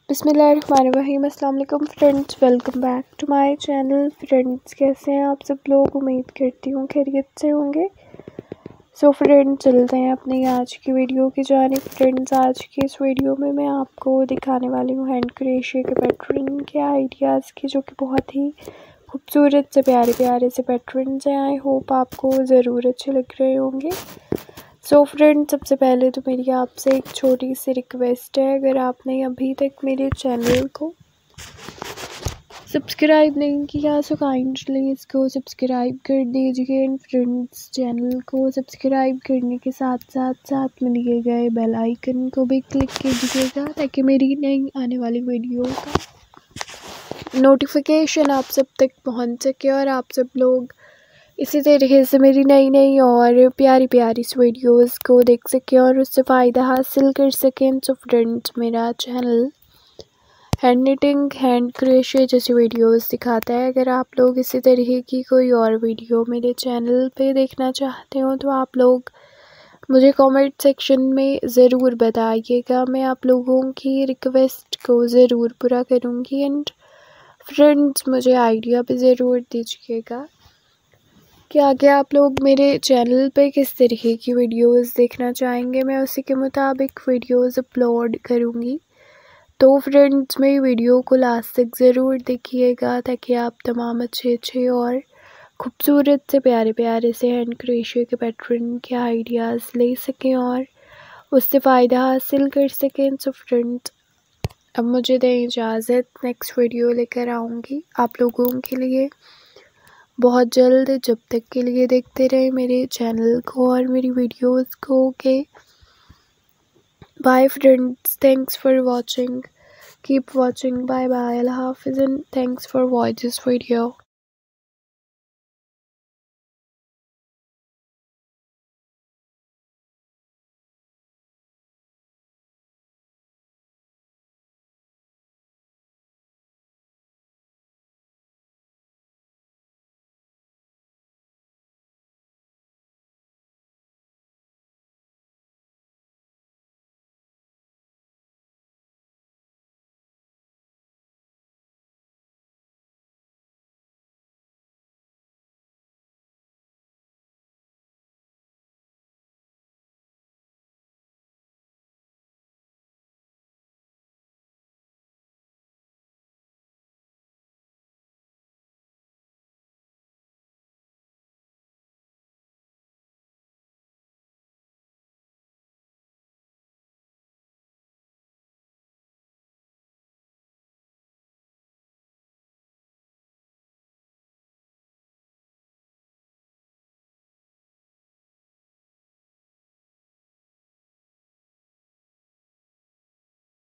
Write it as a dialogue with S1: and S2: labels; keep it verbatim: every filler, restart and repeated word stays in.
S1: बिस्मिल्लाहिर्रहमानिर्रहीम। अस्सलाम वालेकुम friends, welcome back to my channel. Friends, कैसे हैं आप सब लोग? उम्मीद करती हूँ खैरियत से होंगे। सो फ्रेंड्स, चलते हैं अपनी आज की वीडियो की जानिब। फ्रेंड्स, आज की इस वीडियो में मैं आपको दिखाने वाली हूँ हैंड क्रोशे के पैटर्न के आइडियाज़ की, जो कि बहुत ही खूबसूरत से प्यारे प्यारे से पैटर्न्स हैं। आई होप आपको ज़रूर अच्छे लग रहे होंगे। सो so फ्रेंड्स, सबसे पहले तो मेरी आपसे एक छोटी सी रिक्वेस्ट है, अगर आपने अभी तक मेरे चैनल को सब्सक्राइब नहीं किया सो काइंडली इसको सब्सक्राइब कर दीजिए। एंड फ्रेंड्स, चैनल को सब्सक्राइब करने के साथ साथ साथ में दिए गए बेल आइकन को भी क्लिक कीजिएगा, ताकि मेरी नई आने वाली वीडियो का नोटिफिकेशन आप सब तक पहुंच सके और आप सब लोग इसी तरीके से मेरी नई नई और प्यारी प्यारी वीडियोस को देख सकें और उससे फ़ायदा हासिल कर सकें। सो फ्रेंड्स, मेरा channel hand knitting, hand crochet जैसी वीडियोस दिखाता है। अगर आप लोग इसी तरीके की कोई और वीडियो मेरे चैनल पे देखना चाहते हो तो आप लोग मुझे कमेंट सेक्शन में ज़रूर बताइएगा। मैं आप लोगों की रिक्वेस्ट को ज़रूर पूरा करूँगी। एंड फ्रेंड्स, मुझे आइडिया भी ज़रूर दीजिएगा कि आगे आप लोग मेरे चैनल पे किस तरीके की वीडियोस देखना चाहेंगे। मैं उसी के मुताबिक वीडियोस अपलोड करूँगी। तो फ्रेंड्स, मेरी वीडियो को लास्ट तक ज़रूर देखिएगा, ताकि आप तमाम अच्छे अच्छे और खूबसूरत से प्यारे प्यारे से हैंड क्रोशे के पैटर्न के आइडियाज़ ले सकें और उससे फ़ायदा हासिल कर सकें। सो फ्रेंड्स, अब मुझे दें इजाज़त, नेक्स्ट वीडियो लेकर आऊँगी आप लोगों के लिए बहुत जल्द। जब तक के लिए देखते रहे मेरे चैनल को और मेरी वीडियोस को। Okay, bye friends, thanks for watching, keep watching, bye bye, अल्लाह हाफिज़ and thanks for watching this video.